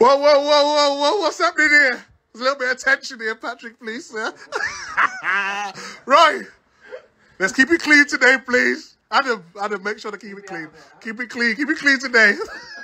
Whoa, whoa, whoa, whoa, whoa, what's happening here? There's a little bit of tension here, Patrick, please, sir. Right. Let's keep it clean today, please. Adam, make sure to keep it clean. Keep it clean today.